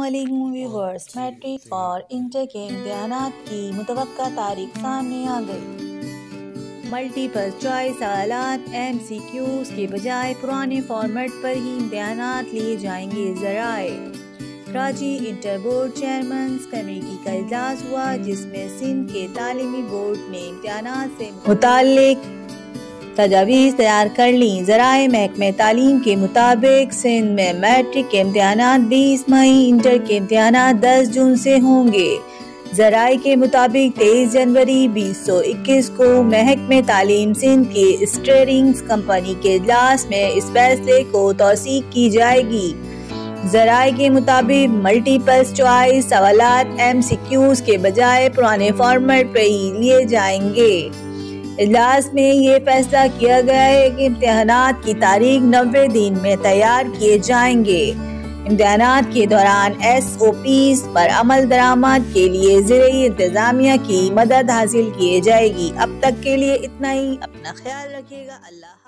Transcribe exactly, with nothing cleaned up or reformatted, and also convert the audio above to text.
علیکم viewers, matric اور inter کے امتحانات کی متوقع تاریخ سامنے آ گئی۔ ملٹیپل چوائس سوالات ایم سی کیوز کے بجائے پرانے فارمیٹ پر ہی امتحانات لیے جائیں گے۔ ذرائع Karachi inter board chairmen's committee کا اجلاس ہوا، جس میں سندھ کے تعلیمی بورڈ نے امتحانات سے متعلق تجاویز تیار کر لیں۔ ذرائع محکمہ تعلیم کے مطابق سندھ میں میٹرک کے امتحانات بیس مئی، انٹر کے امتحانات دس جون سے ہوں گے۔ ذرائع کے مطابق تیئیس جنوری بیس سو اکیس کو محکمہ تعلیم سندھ کی اسٹیئرنگ کمیٹی کے اجلاس میں اس فیصلے کو توثیق کی جائے گی۔ ذرائع کے مطابق ملٹیپل چوائس سوالات ایم سی کیوز کے بجائے پرانے فارمیٹ پر ہی لیے جائیں گے۔ اجلاس میں یہ فیصلہ کیا گیا ہے کہ امتحانات کی تاریخ نوے دن میں تیار کیے جائیں گے۔ امتحانات کے دوران ایس او پیز پر عمل درآمد کے لیے زرعی انتظامیہ کی مدد حاصل کی جائے گی۔ اب تک کے لیے اتنا ہی، اپنا خیال رکھیے گا۔ اللہ